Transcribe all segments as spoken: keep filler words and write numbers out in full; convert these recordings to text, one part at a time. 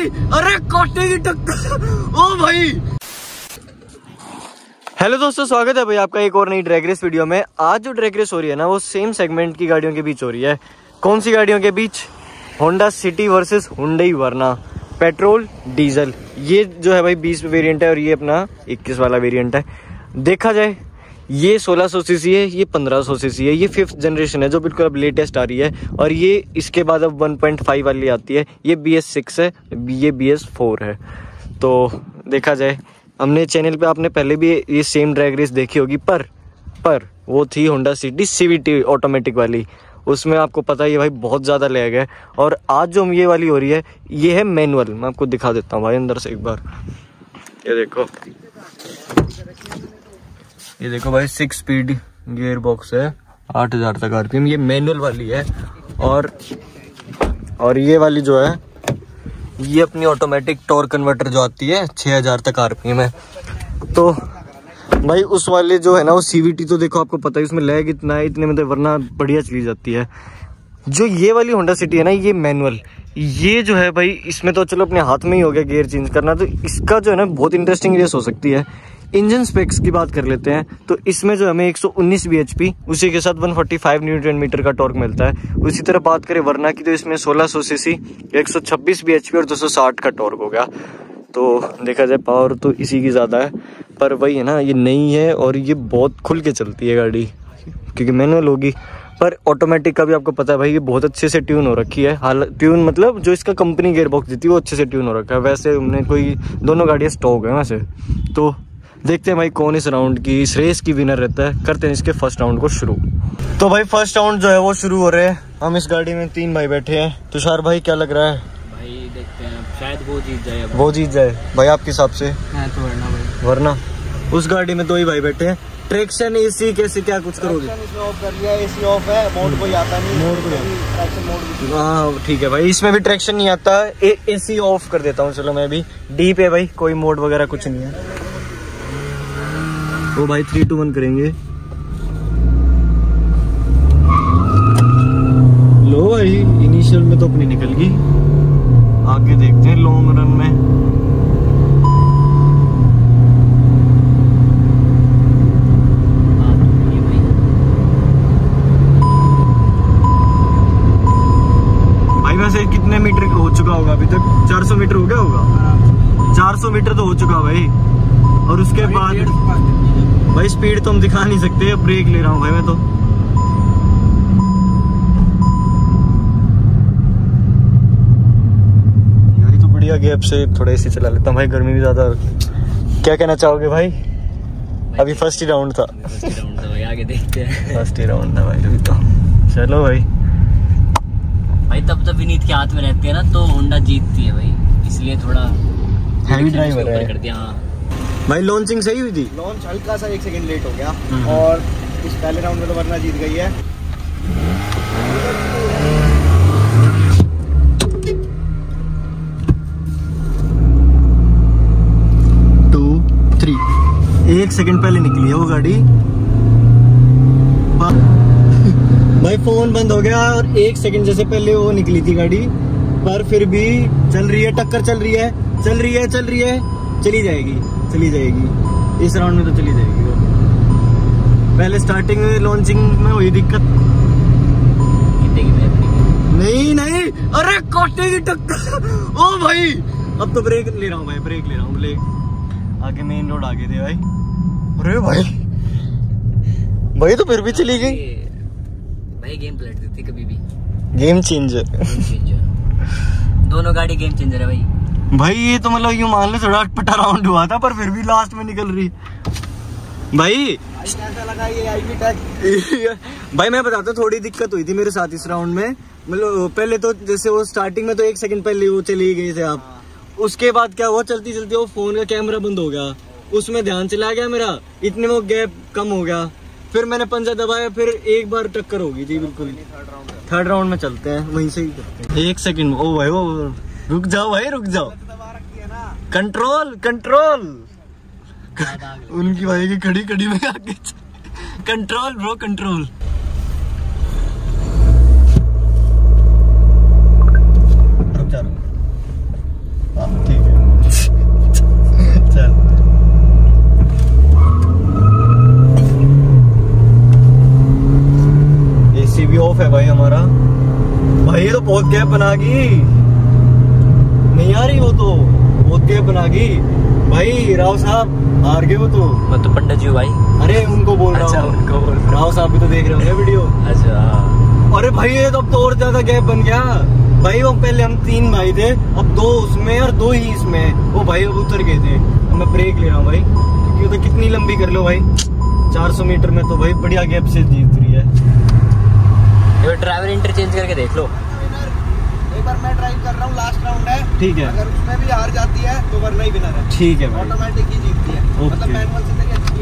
अरे काटे की टक्कर, ओ भाई। हेलो दोस्तों, स्वागत है भाई आपका एक और नई ड्रैग रेस वीडियो में। आज जो ड्रैग रेस हो रही है ना, वो सेम सेगमेंट की गाड़ियों के बीच हो रही है। कौन सी गाड़ियों के बीच? Honda City versus Hyundai Verna, petrol diesel. ये जो है भाई बीस वेरिएंट है और ये अपना इक्कीस वाला वेरिएंट है। देखा जाए ये सोलह सौ सीसी है, ये पंद्रह सौ सीसी है, ये फिफ्थ जनरेशन है जो बिल्कुल अब लेटेस्ट आ रही है। और ये इसके बाद अब वन पॉइंट फाइव वाली आती है। ये बी एस सिक्स है, ये बी एस फोर है। तो देखा जाए, हमने चैनल पे आपने पहले भी ये सेम ड्रैग रेस देखी होगी, पर पर वो थी Honda City C V T automatic वाली। उसमें आपको पता ही है भाई बहुत ज़्यादा लैग है। और आज जो ये वाली हो रही है ये है मैनुअल। मैं आपको दिखा देता हूँ भाई अंदर से एक बार। ये देखो, ये देखो भाई सिक्स स्पीड गियर बॉक्स है, आठ हजार तक आरपीएम। ये मैनुअल वाली है। और और ये वाली जो है ये अपनी ऑटोमेटिक टॉर्क कन्वर्टर जो आती है छः हजार तक आरपीएम है। तो भाई उस वाले जो है ना वो सीवीटी, तो देखो आपको पता है उसमें लैग इतना है, इतने में तो वरना बढ़िया चली जाती है। जो ये वाली होंडा सिटी है ना, ये मैनुअल। ये जो है भाई इसमें तो चलो अपने हाथ में ही हो गया गियर चेंज करना। तो इसका जो है ना बहुत इंटरेस्टिंग रेस हो सकती है। इंजन स्पेक्स की बात कर लेते हैं तो इसमें जो हमें एक सौ उन्नीस बीएचपी, उसी के साथ एक सौ पैंतालीस न्यूटन मीटर का टॉर्क मिलता है। उसी तरह बात करें वर्ना की तो इसमें सोलह सौ सीसी, एक सौ छब्बीस बीएचपी और दो सौ साठ का टॉर्क हो गया। तो देखा जाए पावर तो इसी की ज़्यादा है, पर वही है ना ये नई है और ये बहुत खुल के चलती है गाड़ी क्योंकि मैनुअल होगी। पर ऑटोमेटिक का भी आपको पता है भाई ये बहुत अच्छे से ट्यून हो रखी है। हाल ट्यून मतलब जो इसका कंपनी गियर बॉक्स देती है वो अच्छे से ट्यून हो रखा है। वैसे हमने कोई दोनों गाड़ियाँ स्टॉक है वैसे। तो देखते हैं भाई कौन इस राउंड की, इस रेस की विनर रहता है। करते हैं इसके फर्स्ट राउंड को शुरू। तो भाई फर्स्ट राउंड जो है वो शुरू हो रहे हैं। हम इस गाड़ी में तीन भाई बैठे हैं। तुषार भाई क्या लग रहा है? भाई देखते हैं, शायद वो जीत जाए। वो जीत जाए भाई आपके हिसाब से? मैं तो वरना भाई वरना उस गाड़ी में दो ही भाई बैठे हैं। ट्रैक्शन एसी कैसे क्या कुछ करोगे? इसमें ऑफ कर लिया, एसी ऑफ है, मोड कोई आता नहीं, मोड कोई ट्रैक्शन मोड। हाँ ठीक है भाई, इसमें भी ट्रैक्शन नहीं आता। ए, एसी ऑफ कर देता हूँ चलो मैं भी। डी पे भाई कोई मोड वगैरह कुछ नहीं है। वो भाई थ्री टू वन करेंगे। लो भाई इनिशियल में तो अपनी निकल गई, आगे देखते हैं लॉन्ग रन में। भाई वैसे कितने मीटर हो चुका होगा अभी तक? चार सौ मीटर हो गया होगा। चार सौ मीटर तो हो चुका भाई। और उसके बाद भाई स्पीड तो हम दिखा नहीं सकते, ब्रेक ले रहा हूँ भाई मैं तो। यार तो बढ़िया गैप से थोड़ा एसी चला लेता हूँ भाई, गर्मी भी ज्यादा। क्या कहना चाहोगे भाई? अभी फर्स्ट ही राउंड था। फर्स्ट ही राउंड था भाई, आगे देखते हैं। फर्स्ट ही राउंड था भाई अभी तो। चलो भाई भाई तब तो विनीत के हाथ में रहती है ना तो होंडा जीतती है भाई, इसलिए थोड़ा हैवी ड्राइवर है कर दिया। हाँ भाई लॉन्चिंग सही हुई थी? लॉन्च हल्का सा एक सेकंड लेट हो गया और इस पहले राउंड में तो वरना जीत गई है। टू थ्री एक सेकंड पहले निकली है वो गाड़ी। भाई फोन बंद हो गया और एक सेकंड जैसे पहले वो निकली थी गाड़ी, पर फिर भी चल रही है, टक्कर चल रही है, चल रही है चल रही है चली जाएगी चली जाएगी इस राउंड में तो चली जाएगी वो। पहले स्टार्टिंग में लॉन्चिंग में हुई दिक्कत। नहीं नहीं अरे काटे की टक्कर, ओ भाई। अब तो ब्रेक ले रहा हूँ भाई, ब्रेक ले रहा हूँ। ब्रेक आगे मेन रोड आगे थे भाई। अरे भाई भाई तो फिर भी चली गई भाई। गेम पलट देती कभी भी। Game changer, game changer. दोनों गाड़ी गेम चेंजर है भाई। भाई ये तो मतलब यूं मान लो थोड़ा अटपटा राउंड हुआ था पर फिर भी लास्ट में निकल रही भाई। कैसा लगा ये आई वी टैग? भाई मैं बताता हूँ, थोड़ी दिक्कत हुई थी मेरे साथ इस राउंड में। मतलब पहले तो जैसे वो स्टार्टिंग में तो एक सेकंड पहले वो चले गए थे आप। उसके बाद क्या हुआ, चलती चलती वो फोन का कैमरा बंद हो गया, उसमें ध्यान चला गया मेरा, इतने वो गैप कम हो गया। फिर मैंने पंजा दबाया, फिर एक बार टक्कर हो गई थी बिल्कुल। थर्ड राउंड में चलते हैं, वहीं से ही करते हैं। एक सेकंड, ओ भाई वो रुक जाओ भाई, रुक जाओ। कंट्रोल कंट्रोल उनकी भाई की खड़ी खड़ी में आगे कंट्रोल ब्रो कंट्रोल। रुक जा ठीक है चल। एसी भी ऑफ है भाई हमारा। भाई ये तो बहुत गैप बना गई, नहीं आ रही वो तो बहुत गैप बना गई भाई। राव साहब हार गए वो तो। मैं तो पंडित जी हूँ भाई। अरे उनको बोल रहा हूँ, उनको बोल रहा राव साहब भी तो देख रहे होंगे वीडियो। अच्छा अरे भाई ये तो अब तो और ज्यादा गैप बन गया भाई। वो पहले हम तीन भाई थे, अब दो उसमें और दो ही इसमें। वो भाई अब उतर गए थे। अब मैं ब्रेक ले रहा हूँ भाई, क्योंकि तो कितनी लंबी कर लो भाई, चार सौ मीटर में तो भाई बढ़िया गैप से जीत रही है। ये ड्राइवर इंटरचेंज करके देख लो। एक बार मैं ड्राइव कर रहा हूँ, लास्ट राउंड है। ठीक है, अगर उसमें भी हार जाती है तो वरना ही विनर है। ठीक है भाई, ऑटोमेटिक ही जीतती है, मतलब मैनुअल से तेरी अच्छी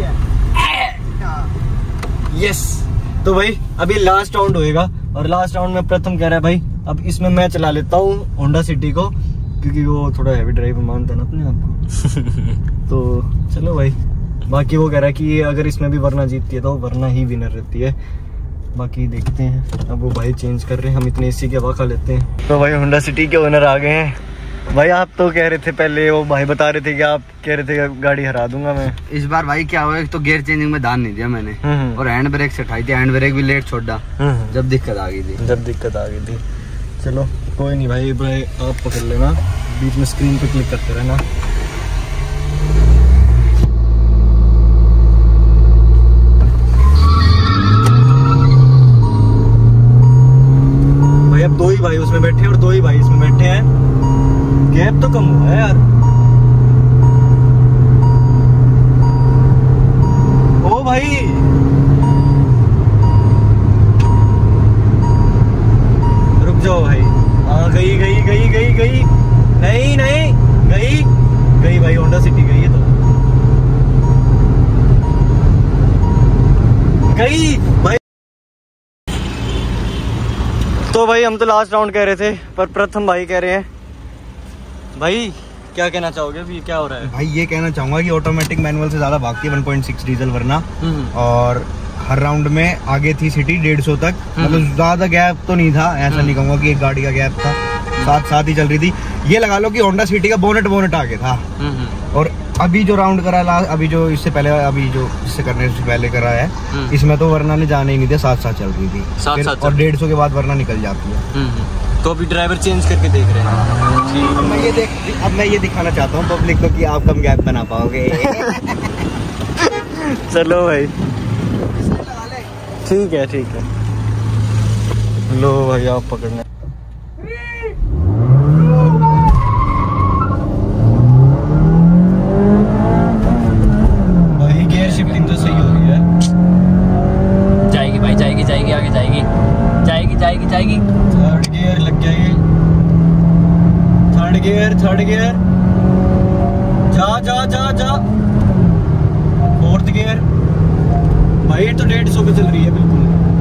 है। यस। तो भाई अभी लास्ट राउंड होएगा और लास्ट राउंड में प्रथम कह रहा है भाई अब इसमें मैं चला लेता हूँ होंडा सिटी को, क्योंकि वो थोड़ा हैवी ड्राइवर मानता है ना अपने आप को। तो चलो भाई, बाकी वो कह रहा है कि अगर इसमें भी वरना जीतती है तो वरना ही विनर रहती है। बाकी देखते हैं। अब वो भाई चेंज कर रहे हैं, हम इतने एसी के हवा खा लेते हैं। तो भाई होंडा सिटी के ओनर आ गए हैं। भाई आप तो कह रहे थे पहले, वो भाई बता रहे थे कि आप कह रहे थे कि गाड़ी हरा दूंगा मैं। इस बार भाई क्या हुआ, एक तो गियर चेंजिंग में ध्यान नहीं दिया मैंने, और हैंड ब्रेक से उठाई थी, हैंड ब्रेक भी लेट छोड़ा जब दिक्कत आ गई थी। जब दिक्कत आ गई थी। चलो कोई नहीं भाई, भाई आप पकड़ लेना, बीच में स्क्रीन पे क्लिक करते रहना। भाई अब दो ही भाई उसमें बैठे हैं और दो ही भाई इसमें बैठे हैं, गैप तो कम हुआ है यार। ओ भाई रुक जाओ भाई। हाँ गई गई गई गई गई नहीं नहीं गई गई भाई, होंडा सिटी गई है तो गई भाई। तो भाई हम तो लास्ट राउंड कह रहे थे, पर प्रथम भाई कह रहे हैं। भाई क्या कहना चाहोगे अभी, क्या हो रहा है? भाई ये कहना चाहूंगा कि ऑटोमेटिक मैनुअल से ज्यादा भागती है वन पॉइंट सिक्स डीजल वरना, और हर राउंड में आगे थी सिटी डेढ़ सौ तक, मतलब ज्यादा गैप तो नहीं था, ऐसा नहीं कहूंगा कि एक गाड़ी का गैप था, साथ साथ ही चल रही थी। ये लगा लो कि होंडा सिटी का बोनेट बोनेट आगे था। और अभी जो राउंड करा है, अभी जो इससे पहले अभी जो इससे करने से पहले करा है, इसमें तो वरना ने जाने ही नहीं दिया, साथ साथ चल रही थी साथ साथ और डेढ़ सौ के बाद वरना निकल जाती है। तो अभी ड्राइवर चेंज करके देख रहे हैं। अब मैं ये देख अब मैं ये दिखाना चाहता हूँ पब्लिक को कि आप कम गैप बना पाओगे। चलो भाई ठीक है ठीक है, लो भाई आप पकड़ना। भाई गियर शिफ्टिंग तो सही हो रही है। जाएगी भाई, जाएगी जाएगी आगे जाएगी जाएगी जाएगी जाएगी। थर्ड गियर लग गया ये, थर्ड गियर थर्ड गियर, जा जा जा जा। फोर्थ गियर भाई, ये तो डेढ़ सौ पे चल रही है बिल्कुल।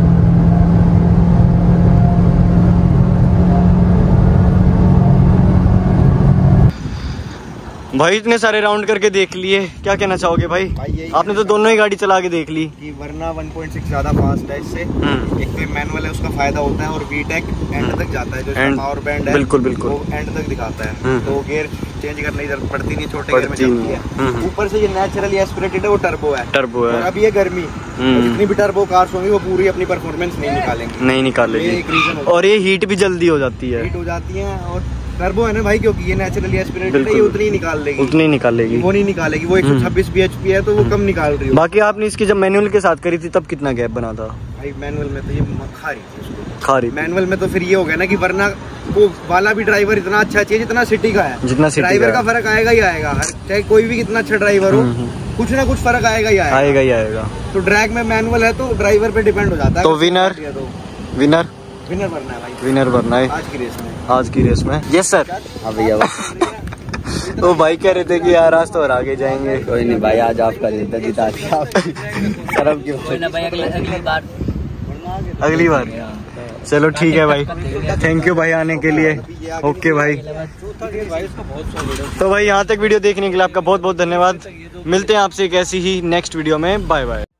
भाई इतने सारे राउंड करके देख लिए, क्या कहना चाहोगे भाई? भाई आपने तो दोनों ही गाड़ी चला के देख ली कि वरना वन पॉइंट सिक्स ज्यादा फास्ट है इससे। एक तो मैनुअल है, उसका फायदा होता है, और वीटेक एंड तक जाता है, जो इसका पावर बैंड है बिल्कुल बिल्कुल वो एंड तक दिखाता है, तो गियर चेंज करने की जरूरत पड़ती नहीं, छोटे गियर में चलती है। ऊपर से ये नेचुरली एस्पिरेटेड है, वो टर्बो है टर्बो है और अब ये गर्मी, जितनी भी टर्बो कार्स होंगी वो पूरी अपनी परफॉर्मेंस नहीं निकालेंगे नहीं निकालेगी, और ये हीट भी जल्दी हो जाती है, हीट हो जाती है। और टर्बो है ना भाई, क्योंकि ये नेचुरली एस्पिरेटेड है, ये उतनी ही निकाल लेगी, उतनी निकालेगी, वो नहीं निकालेगी, वो एक सौ छब्बीस बीएचपी है तो वो कम निकाल रही है। बाकी आपने इसकी जब मैनुअल के साथ करी थी तब कितना गैप बना था? भाई मैनुअल में तो ये खा रही थी उसको, खा रही मैनुअल में तो फिर ये हो गया ना कि वरना को वाला भी ड्राइवर इतना अच्छा चाहिए जितना सिटी का है, जितना सिटी ड्राइवर का फर्क आएगा ही आएगा, हर चाहे कोई भी कितना अच्छा ड्राइवर हो, कुछ ना कुछ फर्क आएगा ही आएगा आएगा ही आएगा। तो ड्रैग में मैनुअल है तो ड्राइवर पे डिपेंड हो जाता है। तो विनर विनर विनर बनना है भाई, विनर बनना है आज की रेस में, आज की रेस में। Yes sir. हाँ भैया वो भाई कह रहे थे कि यार आज तो और आगे जाएंगे। कोई नहीं भाई, आज आपका जीता जीता शर्म क्यों। कोई ना भाई, अगली अगली बार अगली बार चलो ठीक है भाई, थैंक यू भाई आने के लिए। ओके भाई, तो भाई यहाँ तक वीडियो देखने के लिए आपका बहुत बहुत धन्यवाद। मिलते हैं आपसे एक ऐसी ही नेक्स्ट वीडियो में, बाय बाय।